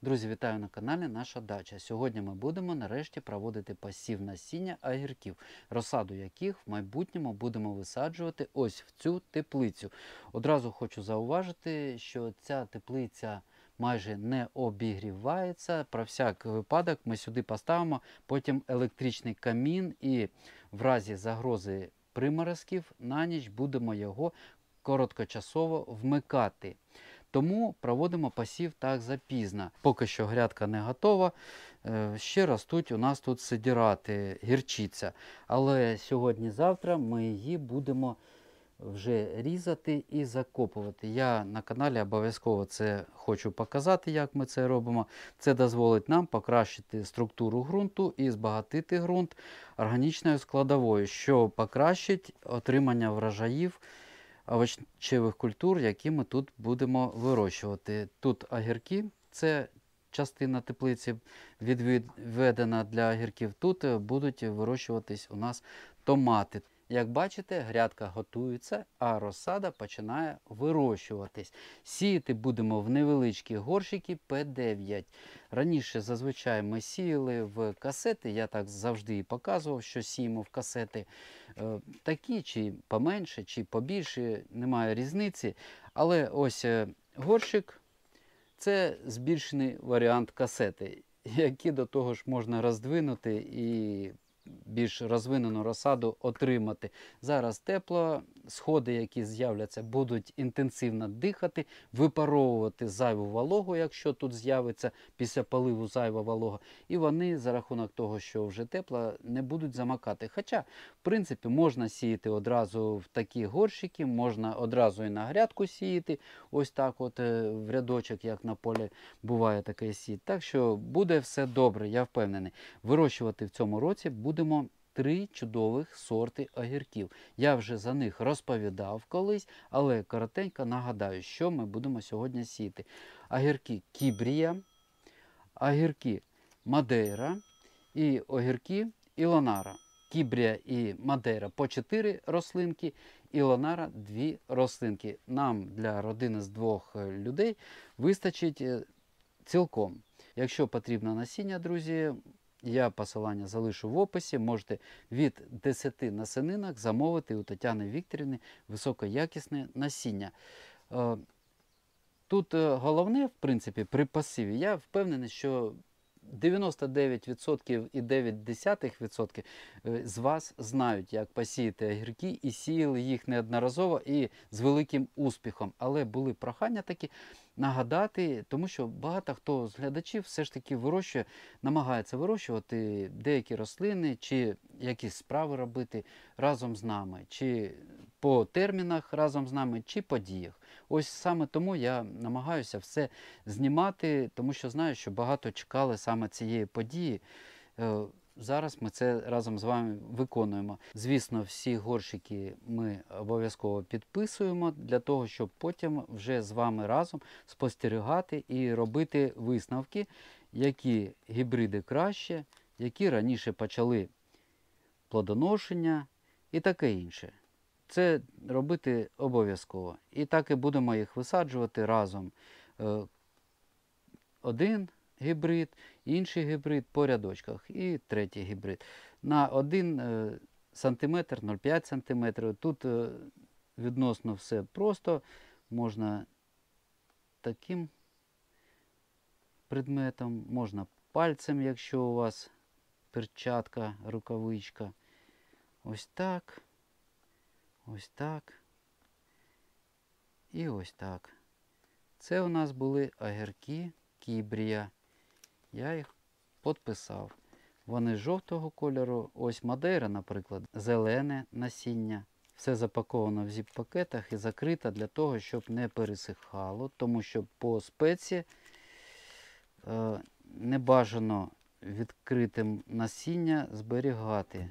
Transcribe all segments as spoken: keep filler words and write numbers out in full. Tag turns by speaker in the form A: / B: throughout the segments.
A: Друзі, вітаю на каналі Наша Дача. Сьогодні ми будемо нарешті проводити посів насіння огірків, розсаду яких в майбутньому будемо висаджувати ось в цю теплицю. Одразу хочу зауважити, що ця теплиця майже не обігрівається. Про всяк випадок ми сюди поставимо потім електричний камін і в разі загрози приморозків на ніч будемо його короткочасово вмикати. Тому проводимо посів так запізно. Поки що грядка не готова. Ще ростуть у нас тут сидирати, гірчиця. Але сьогодні-завтра ми її будемо вже різати і закопувати. Я на каналі обов'язково це хочу показати, як ми це робимо. Це дозволить нам покращити структуру ґрунту і збагатити ґрунт органічною складовою, що покращить отримання врожаїів овочевих культур, які ми тут будемо вирощувати. Тут огірки, це частина теплиці відведена для огірків. Тут будуть вирощуватись у нас томати. Як бачите, грядка готується, а розсада починає вирощуватись. Сіяти будемо в невеличкі горщики пе дев'ять. Раніше зазвичай ми сіяли в касети, я так завжди і показував, що сіємо в касети. Такі, чи поменше, чи побільше, немає різниці. Але ось горщик – це збільшений варіант касети, який до того ж можна роздвинути і більш розвинену розсаду отримати. Зараз тепло, сходи, які з'являться, будуть інтенсивно дихати, випаровувати зайву вологу, якщо тут з'явиться після поливу зайва волога. І вони за рахунок того, що вже тепло, не будуть замокати. Хоча, в принципі, можна сіяти одразу в такі горщики, можна одразу і на грядку сіяти, ось так от в рядочок, як на полі буває таке сіяти. Так що буде все добре, я впевнений. Вирощувати в цьому році будемо три чудових сорти огірків. Я вже за них розповідав колись, але коротенько нагадаю, що ми будемо сьогодні сіяти. Огірки Кібрія, огірки Мадейра і огірки Ілонара. Кібрія і Мадейра по чотири рослинки, Ілонара дві рослинки. Нам для родини з двох людей вистачить цілком. Якщо потрібно насіння, друзі, я посилання залишу в описі. Можете від десяти насінинок замовити у Тетяни Вікторівни високоякісне насіння. Тут головне, в принципі, при посіві, я впевнений, що дев'яносто дев'ять відсотків і дев'ять десятих відсотка з вас знають, як посіяти огірки, і сіяли їх неодноразово і з великим успіхом. Але були прохання такі нагадати, тому що багато хто з глядачів все ж таки вирощує, намагається вирощувати деякі рослини, чи якісь справи робити разом з нами, чи по термінах разом з нами, чи по діях. Ось саме тому я намагаюся все знімати, тому що знаю, що багато чекали саме цієї події. Зараз ми це разом з вами виконуємо. Звісно, всі горщики ми обов'язково підписуємо для того, щоб потім вже з вами разом спостерігати і робити висновки, які гібриди краще, які раніше почали плодоношення і таке інше. Це робити обов'язково. І так і будемо їх висаджувати разом. Один гібрид, інший гібрид по рядочках і третій гібрид. На один сантиметр, нуль цілих п'ять сантиметрів. Тут відносно все просто. Можна таким предметом, можна пальцем, якщо у вас перчатка, рукавичка. Ось так. Ось так. І ось так. Це у нас були огірки Кібрія. Я їх підписав. Вони жовтого кольору. Ось Мадейра, наприклад, зелене насіння. Все запаковано в зіп-пакетах і закрито для того, щоб не пересихало. Тому що по спеці е, не бажано відкритим насіння зберігати.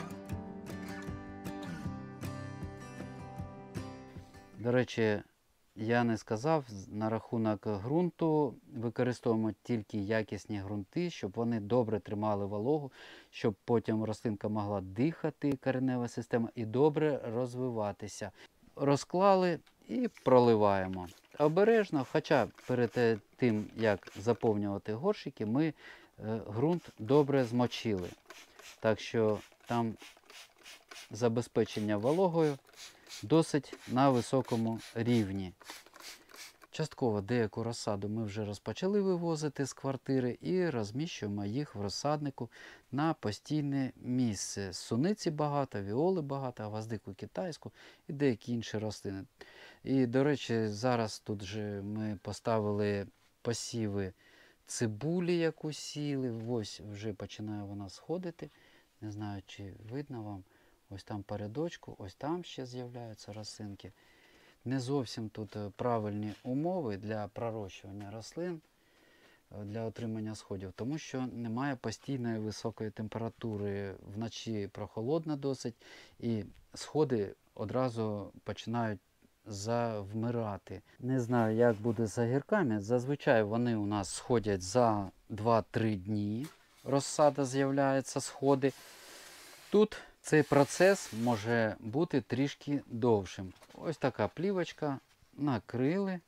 A: До речі, я не сказав на рахунок ґрунту. Використовуємо тільки якісні ґрунти, щоб вони добре тримали вологу, щоб потім рослинка могла дихати, коренева система, і добре розвиватися. Розклали і проливаємо. Обережно, хоча перед тим, як заповнювати горщики, ми ґрунт добре змочили. Так що там забезпечення вологою досить на високому рівні. Частково деяку розсаду ми вже розпочали вивозити з квартири і розміщуємо їх в розсаднику на постійне місце. Суниці багато, віоли багато, гвоздику китайську і деякі інші рослини. І, до речі, зараз тут же ми поставили посіви цибулі, яку сіли. Ось вже починає вона сходити. Не знаю, чи видно вам. Ось там передочку, ось там ще з'являються рослинки. Не зовсім тут правильні умови для пророщування рослин, для отримання сходів, тому що немає постійної високої температури. Вночі прохолодно досить, і сходи одразу починають завмирати. Не знаю, як буде з огірками. Зазвичай вони у нас сходять за два-три дні. Розсада з'являється, сходи. Тут цей процес може бути трішки довшим. Ось така плівочка, накрили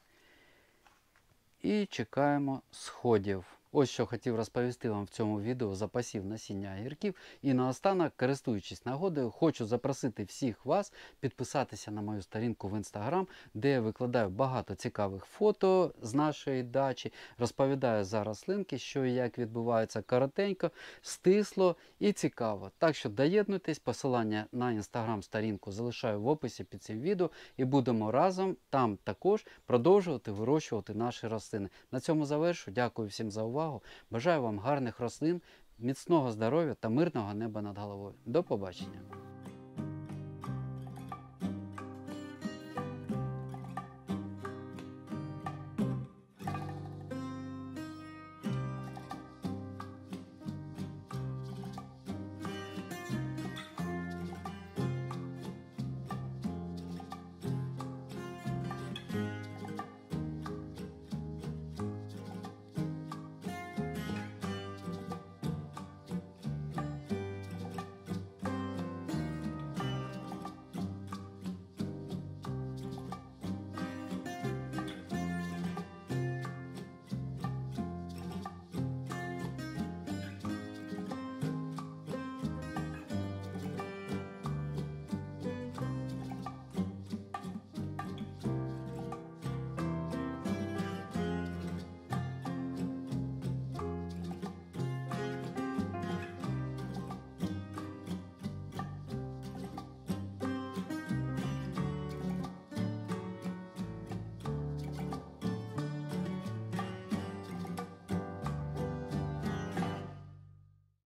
A: і чекаємо сходів. Ось що хотів розповісти вам в цьому відео за посів насіння огірків. І наостанок, користуючись нагодою, хочу запросити всіх вас підписатися на мою сторінку в інстаграм, де я викладаю багато цікавих фото з нашої дачі, розповідаю за рослинки, що і як відбувається коротенько, стисло і цікаво. Так що доєднуйтесь, посилання на інстаграм-сторінку залишаю в описі під цим відео і будемо разом там також продовжувати вирощувати наші рослини. На цьому завершу. Дякую всім за увагу. Бажаю вам гарних рослин, міцного здоров'я та мирного неба над головою. До побачення!